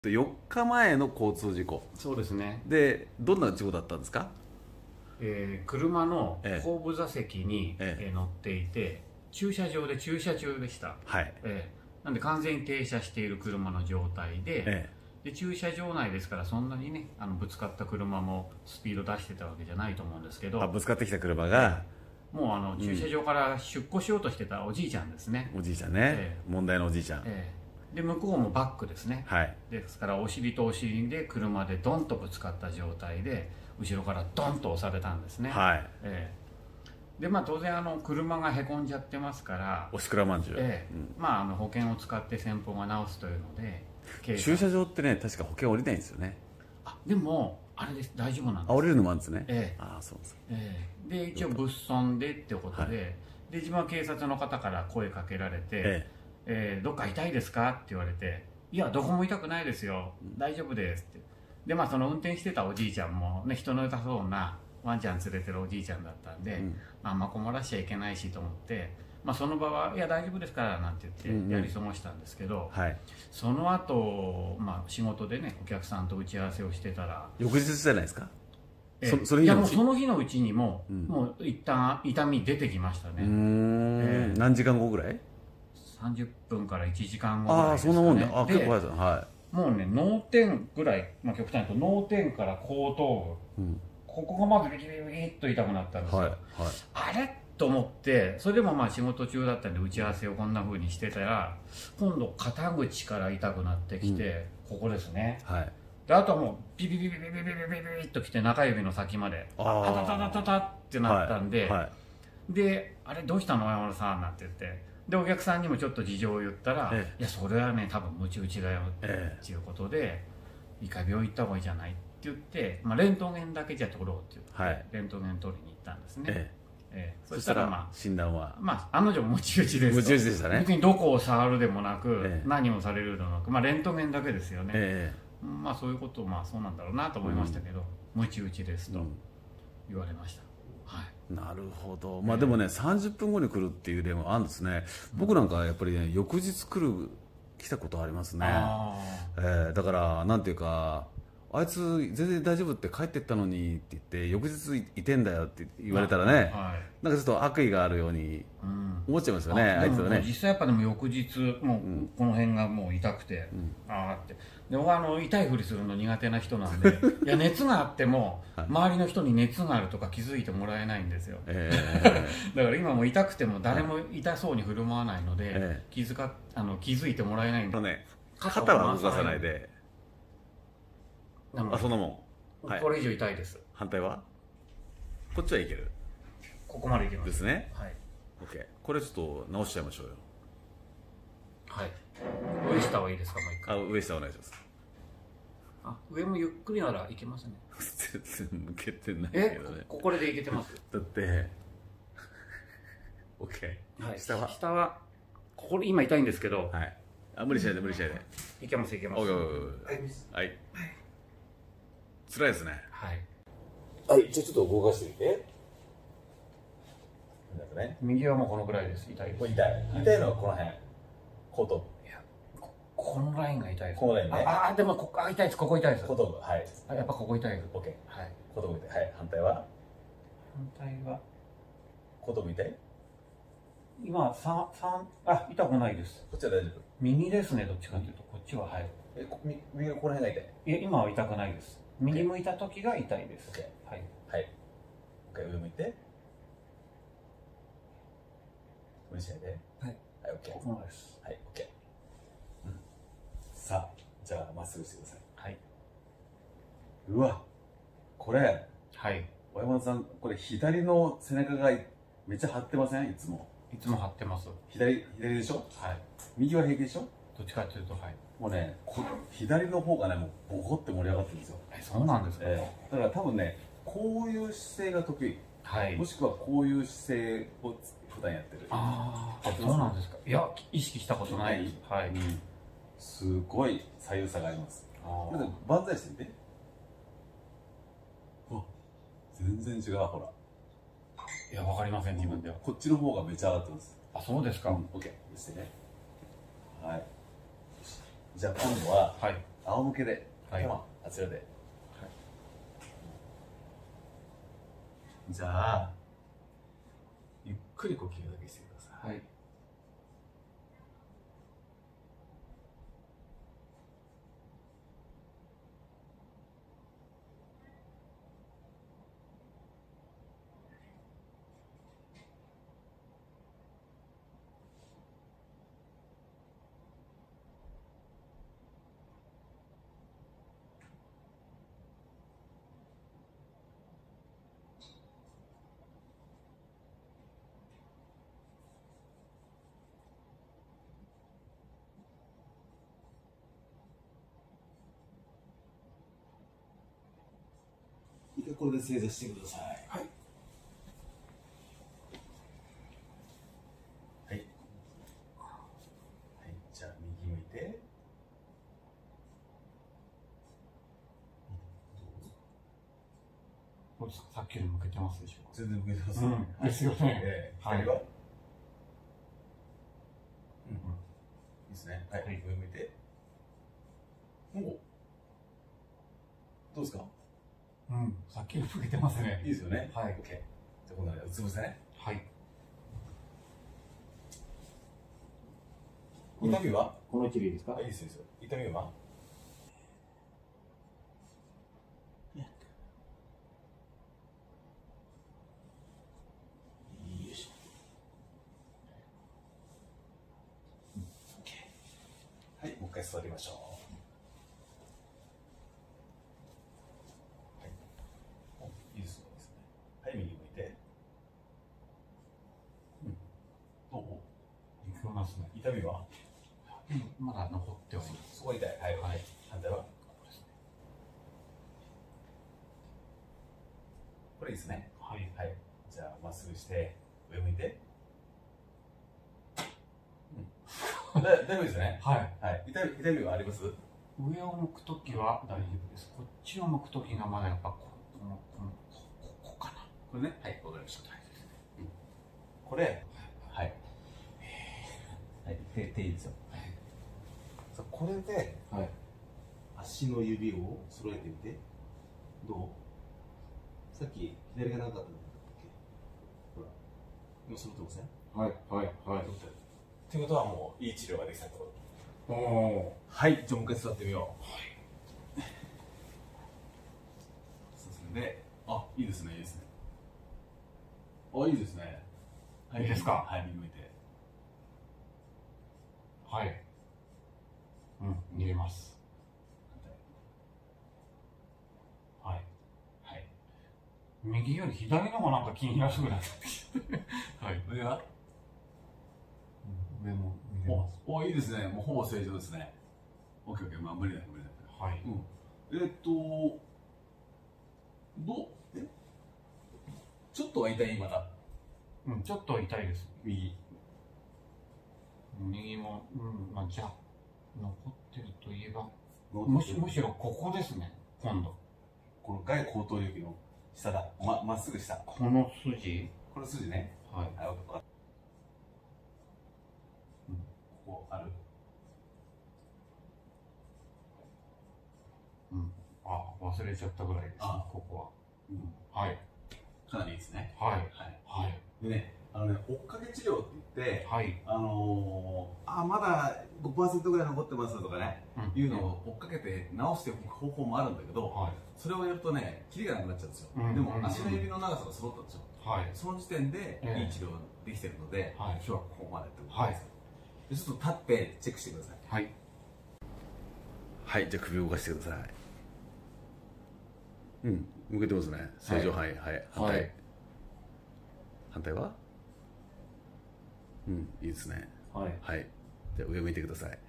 4日前の交通事故そうですね。 で、どんな事故だったんですか？ 車の後部座席に、 ええ乗っていて、駐車場で駐車中でした。 はい。 なんで完全に停車している車の状態で、 えで駐車場内ですから、そんなにね、ぶつかった車もスピード出してたわけじゃないと思うんですけど、 ぶつかってきた車が、 もう駐車場から出庫しようとしてたおじいちゃんですね。 おじいちゃんね、問題のおじいちゃん、 で向こうもバックですね。 はい。 ですからお尻とお尻で車でドンとぶつかった状態で、後ろからドンと押されたんですね。 はい。 で当然車がへこんじゃってますから、 おしくらまんじゅう、 保険を使って先方が直すというので、 駐車場ってね、確か保険降りないんですよね。 でもあれです、大丈夫なんです。 降りるのもあるんですね。そうです。 で一応物損でってことで、で自分は警察の方から声かけられて、どっか痛いですかって言われて、いやどこも痛くないですよ、大丈夫ですって。でその運転してたおじいちゃんもね、人の良さそうなワンちゃん連れてるおじいちゃんだったんで、あんま困らしちゃいけないしと思って、その場は「いや大丈夫ですから」なんて言ってやり過ごしたんですけど、その後、仕事でねお客さんと打ち合わせをしてたら、 翌日じゃないですか。 いやもうその日のうちにもう一旦痛み出てきましたね。 何時間後ぐらい ？30分から1時間後ぐらいですかね。 そんなもんで、結構早いですね。 もうね、脳天ぐらい、極端に言うと脳天から後頭部、ここがまずビキビキビキっと痛くなったんですよ。あれと思って、それでも仕事中だったんで打ち合わせをこんな風にしてたら、今度肩口から痛くなってきて、ここですね。であとはもうビビビビビビビビビビっときて、中指の先まであたたたたたってなったんで、で「あれどうしたの山村さん」なんて言って、でお客さんにもちょっと事情を言ったら「いやそれはね多分ムチ打ちだよ」っていうことで「一回病院行った方がいいじゃない」って言って、レントゲンだけじゃ取ろうって言って、レントゲン取りに行ったんですね。そしたら診断は案の定ムチ打ちですと。 ムチ打ちでしたね。 別にどこを触るでもなく、何をされるでもなく、レントゲンだけですよね。そういうことそうなんだろうなと思いましたけど、ムチ打ちですと言われました。 なるほど。でもね、30分後に来るっていう例もあるんですね。僕なんかやっぱりね、翌日来たことありますね。だからなんていうか、あいつ全然大丈夫って帰ってったのにって言って翌日いてんだよって言われたらね、なんかちょっと悪意があるように思っちゃいますよね、あいつはね。 実際やっぱでも翌日もうこの辺がもう痛くて、ああって。で僕は痛いふりするの苦手な人なんで、いや熱があっても周りの人に熱があるとか気づいてもらえないんですよ。だから今も痛くても誰も痛そうに振る舞わないので、気づいてもらえないんで、 肩は動かさないで。そんなもん。これ以上痛いです。 反対はこっちはいける。 ここまでいけますですね。OK。これちょっと直しちゃいましょうよ。 上下はいいですか？もう一回。 上下お願いします。 上もゆっくりならいけますね。 全然向けてないけどね。 これでいけてます。 だってOK。 下はここ今痛いんですけど、 無理しないで無理しないでいけます。 はい。辛いですね。 じゃあちょっと動かしてみて。 右はもうこのぐらいです。痛いです。 痛いのはこの辺。後頭部。 このラインが痛いです。 このラインね。 でも痛いです。ここ痛いです。 後頭部。 やっぱここ痛いです。 OK。後頭部痛い。反対は後頭部痛い？ 今痛くないです。 こっちは大丈夫？ 右ですね、どっちかというと。こっちは右のこの辺が痛い？ いや今は痛くないです。右向いた時が痛いです。 OK。上向いて。無理しないで。OK。 ここまでです。 OK。さあ、じゃあまっすぐしてください。うわ、これ小山田さん、これ左の背中がめっちゃ張ってません？いつも張ってます。 左でしょ？右は平気でしょ？ どっちかというともうね、左の方がね、もうボコって盛り上がってるんですよ。 そうなんですか？ だから多分ね、こういう姿勢が得意、もしくはこういう姿勢を普段やってる。 そうなんですか？いや、意識したことないです。 すごい左右差があります。万歳してみて。全然違う、ほら。 いや、わかりません、自分では。 こっちの方がめちゃ上がってます。 そうですか。 OK。してね。じゃあ今度は、 仰向けで、 はい、 あちらで、はい、じゃあゆっくり呼吸だけしてください。はい。これで正座してください。はい。はい。はい。じゃあ右向いて。 これさっきより向けてますでしょうか。 全然向けてます。 ですよね。 はい。いいですね。はい。上向いて。おお。どうですか。 さっきより向けてますね。 いいですよね。 はい。 オッケー。じゃあ今度はうつ伏せね。 はい。 痛みは？ この位置でいいですか？ いいですよ。痛みは？はい、もう一回座りましょう。はい、いいですね。はい、右向いて。どう？ 聞こえますね。 痛みは？ まだ残っております。 そこ痛い。はい、はい。反対は？これいいですね。 はい。 はい。じゃあ、まっすぐして、上向いて。大丈夫ですね。 はい。 はい。痛みはあります？ 上を向くときは大丈夫です。こっちを向くときがまだやっぱこかな。 これね。はい、わかりました。これ、はい。はい、手いいですよ。はい。これで、はい。足の指を揃えてみて。どう？さっき左がなかったんだっけ？ほら。今揃ってません？ はい、はい、はい。 ということはもういい治療ができたってこと。はい、じゃあもう一回座ってみよう。はい。そうですね。で、あ、いいですね、いいですね。あ、いいですね。 はい、いいですか？ はい、右向いて。 はい。見れます。はい。はい。右より左の方がなんか気になるぐらい。はい。 上は？ 上も見れます。 お、いいですね。もうほぼ正常ですね。オッケーオッケー。まあ無理だ無理だ。 はい。 ちょっとは痛いまだ。 ちょっと痛いです。 右も、まあじゃあ残ってるといえば、むしろここですね。今度。 この外後頭葉の下だ。まっすぐ下。 この筋。 この筋ね。 はい。 ここある。 あ、忘れちゃったぐらいです。ここは。はい。 かなりいいですね。 はい。はい。 でね、追っかけ治療って言って、 はい。 まだ 5% ぐらい残ってますとかね、いうのを追っかけて直していく方法もあるんだけど、それをやるとね、キリがなくなっちゃうんですよ。でも足の指の長さが揃ったんですよ。その時点でいい治療ができてるので、今日はここまでってことです。ちょっと立ってチェックしてください。はい。はい、じゃあ首を動かしてください。向けてますね。正常範囲。はい。反対は？いいですね。はい。じゃあ上向いてください。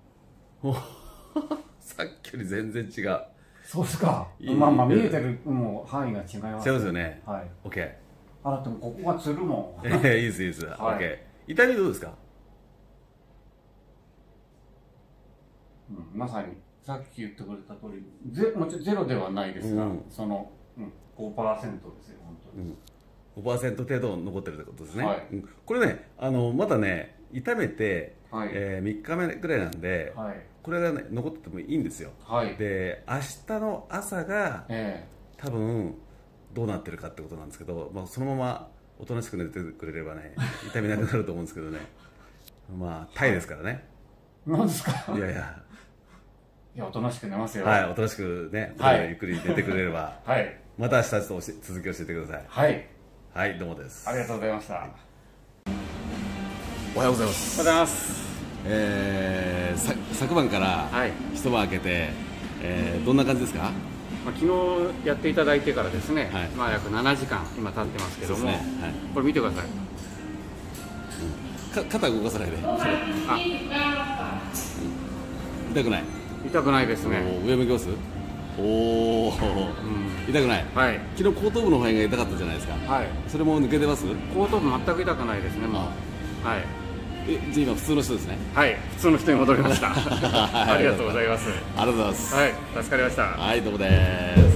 さっきより全然違う。 そうですか。まあ見えてるもう範囲が違います。 違いますよね。 はい。 OK。 でもここがつるもん。 いいです。OK。痛みどうですか？ まさにさっき言ってくれた通り、もちろんゼロではないですが、その5%ですよ本当に。5% 程度残ってるってことですね。これね、まだね、 炒めて、 はい、 3日目ぐらいなんで、 はい、 これが、ね、残っててもいいんですよ、 はい、 で明日の朝が、多分どうなってるかってことなんですけど、まあ、そのままおとなしく寝てくれればね痛みなくなると思うんですけどねまあタイですからね、 はい、なんですか。 いやいや、 いや、おとなしく寝ますよ。 はい、おとなしくね、はい、ゆっくり寝てくれれば、はい、また明日ちょっと続きを教えてください。 はい、 はい、どうもです。 ありがとうございました。 おはようございます。 おはようございます。 昨晩から一晩明けて、どんな感じですか？ まあ、昨日やっていただいてからですね、はい、まあ約7時間今経ってますけども、ね、はい、これ見てください。 肩動かさないで。痛くない？ 痛くないですね。 上向きます？おお、痛くない。はい。昨日後頭部の方が痛かったじゃないですか。はい。それも抜けてます？ 後頭部全く痛くないですね。もう。はい。 じゃあ今普通の人ですね。 はい、普通の人に戻りました。ありがとうございます。 ありがとうございます。 はい、助かりました。 はい、どうもです。